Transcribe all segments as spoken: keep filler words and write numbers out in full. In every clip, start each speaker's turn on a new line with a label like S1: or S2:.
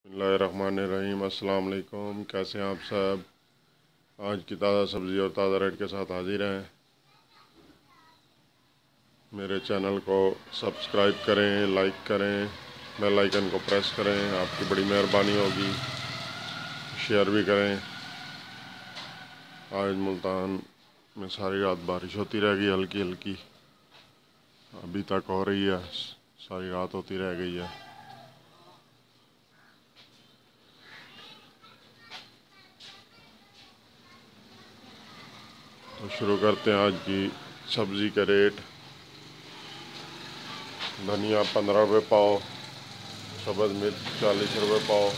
S1: बिस्मिल्लाहिर्रहमानिर्रहीम। अस्सलाम वालेकुम। कैसे हैं आप सब? आज की ताज़ा सब्ज़ी और ताज़ा रेट के साथ हाजिर हैं। मेरे चैनल को सब्सक्राइब करें, लाइक करें, बेल आइकन को प्रेस करें, आपकी बड़ी मेहरबानी होगी। शेयर भी करें। आज मुल्तान में सारी रात बारिश होती रह गई, हल्की हल्की अभी तक हो रही है, सारी रात होती रह गई है। तो शुरू करते हैं आज की सब्ज़ी के रेट। धनिया पंद्रह रुपये पाव, सब्ज़ मिर्च चालीस रुपये पाव,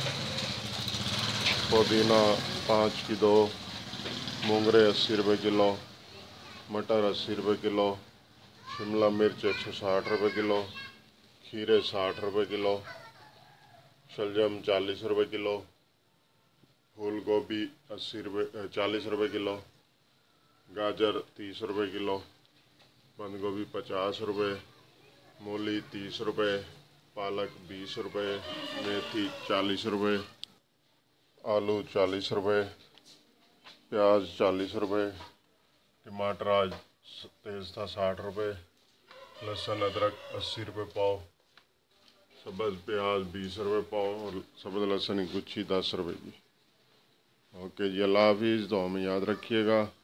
S1: पुदीना पाँच की दो, मूंगरे अस्सी रुपये किलो, मटर अस्सी रुपये किलो, शिमला मिर्च एक सौ साठ रुपये किलो, खीरे साठ रुपये किलो, शलजम चालीस रुपये किलो, फूल गोभी अस्सी रुपये चालीस रुपये किलो, गाजर तीस रुपये किलो, बंद गोभी पचास रुपये, मूली तीस रुपये, पालक बीस रुपये, मेथी चालीस रुपये, आलू चालीस रुपये, प्याज चालीस रुपये, टमाटर आज तेज़ था साठ रुपये, लहसुन अदरक अस्सी रुपये पाव, सब्ज़ प्याज बीस रुपये पाव और सब्ज़ लहसुन की गुच्छी दस रुपये की। ओके जी, अल्लाह हाफिज़। तो हमें याद रखिएगा।